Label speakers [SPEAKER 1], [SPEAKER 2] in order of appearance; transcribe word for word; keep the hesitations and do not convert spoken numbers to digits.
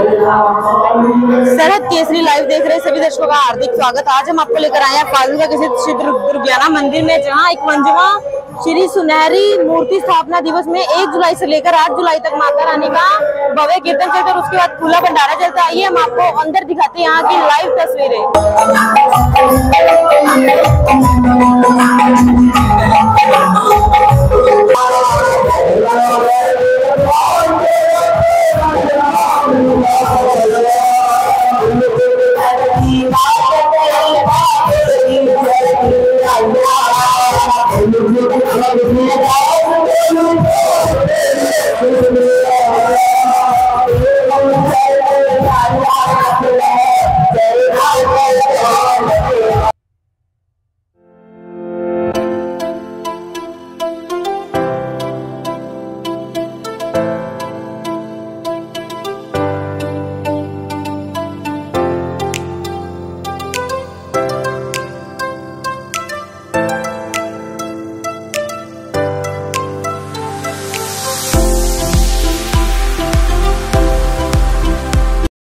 [SPEAKER 1] सरहद केसरी लाइव देख रहे सभी दर्शकों का हार्दिक स्वागत। आज हम आपको लेकर आए हैं फाजिल्का के श्री दुर्गियाना मंदिर में, जहां इक्यावनवां श्री सुनहरी मूर्ति स्थापना दिवस में एक जुलाई से लेकर आठ जुलाई तक माता रानी का भव्य कीर्तन चलता है और उसके बाद खुला भंडारा चलता है। आइए हम आपको अंदर दिखाते हैं यहाँ की लाइव तस्वीरें।